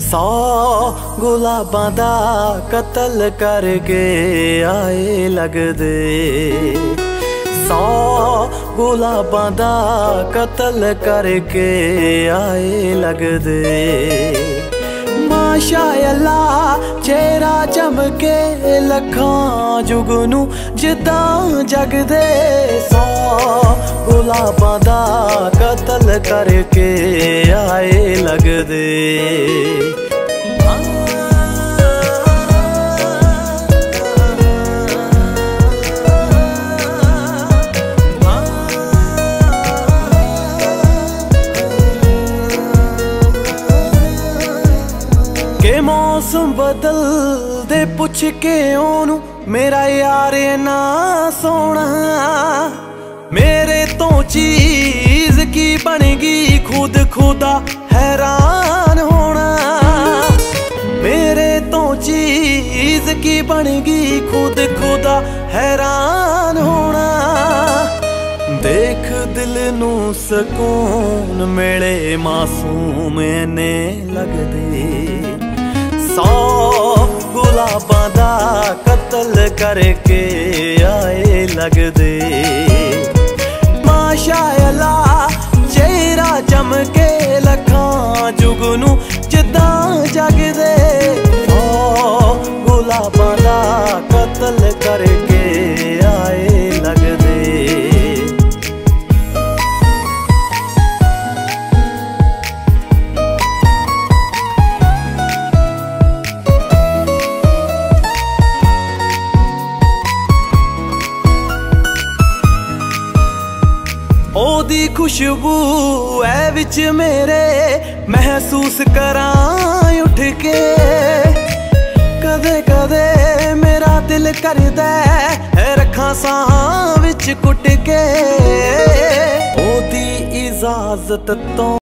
100 गुलाबां दा कतल करके आए लगदे। 100 गुलाबां दा कतल करके आए लगदे। माशाअल्लाह चेहरा चमके लखां जुगनू जिद्दां जगदे। 100 गुलाबां दा कतल करके आए लगदे। के मौसम बदल दे पुछ के ओनू मेरा यार ना सोना। मेरे तो चीज की बनेगी खुद खुदा हैरान होना। मेरे तो चीज की बनेगी खुद खुदा हैरान होना। देख दिल नू सकून मिले मासूम ने लगदे। 100 गुलाबां दा कतल करके आए लगदे। माशाअल्लाह चेहरा चमके लखां जुगनू जिद्दां जगदे। 100 गुलाबां दा कतल करके आए लगदे। ओदी खुशबू है विच मेरे महसूस करां उठ के। कदे कदे मेरा दिल करदा है रखां सां विच कुट के। ओदी इजाजत तो